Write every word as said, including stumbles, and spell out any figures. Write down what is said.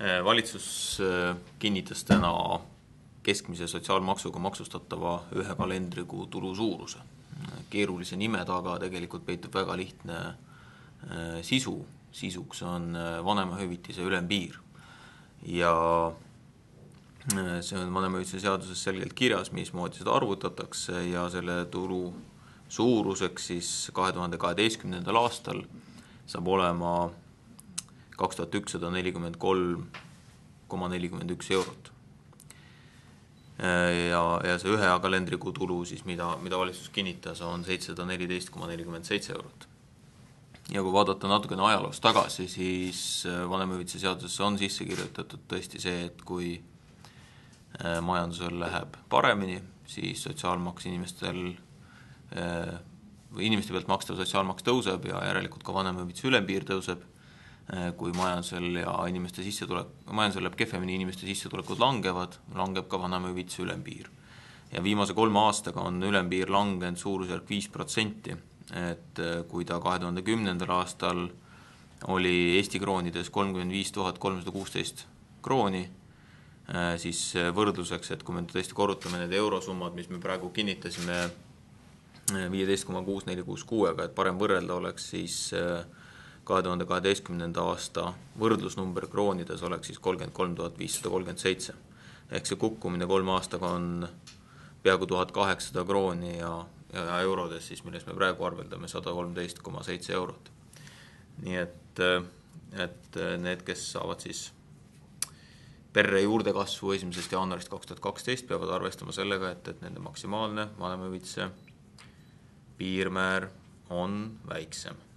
Valitsus kinnitas täna keskmise sotsiaalmaksuga maksustatava ühe kalendrikuu tulu suuruse. Keerulise nime taga tegelikult peitub väga lihtne sisu. Sisuks on vanemahüvitise ülempiir. Ja see on vanemahüvitise seaduses selgelt kirjas, mismoodi seda arvutatakse, ja selle tulu suuruseks siis kahe tuhande kaheteistkümnendal aastal saab olema kaks tuhat ükssada nelikümmend kolm koma nelikümmend üks eurot. Ja, ja see ühe kalendrikuu tulu, siis mida, mida valitsus kinnitas, on seitsesada neliteist koma nelikümmend seitse eurot. Ja kui vaadata natukene ajaloost tagasi, siis vanemahüvitise seadusesse on sisse kirjutatud tõesti see, et kui majandusel läheb paremini, siis sotsiaalmaks inimestel või inimeste pealt makstav sotsiaalmaks tõuseb ja järelikult ka vanemahüvitise ülempiir tõuseb. Kui majandusel ja inimeste sissetulek, majandusel läheb kehvemini, inimeste sissetulekud langevad, langeb ka vanemahüvitise ülempiir. Ja viimase kolme aastaga on ülempiir langenud suurusjärk viis protsenti, et kui ta kahe tuhande kümnendal aastal oli Eesti kroonides kolmkümmend viis tuhat kolmsada kuusteist krooni, siis võrdluseks, et kui me tõesti korrutame need eurosummad, mis me praegu kinnitasime viisteist koma kuus neli kuus kuuega, et parem võrrelda oleks, siis kahe tuhande kaheteistkümnenda aasta võrdlusnumber kroonides oleks siis kolmkümmend kolm tuhat viissada kolmkümmend seitse. Ehk see kukkumine kolme aastaga on peaaegu tuhat kaheksasada krooni ja, ja eurodes, siis, milles me praegu arveldame sada kolmteist koma seitse eurot. Nii et, et need, kes saavad siis perre juurde kasvu esimesest jaanuarist kaks tuhat kaksteist, peavad arvestama sellega, et, et nende maksimaalne vanemahüvitise piirmäär on väiksem.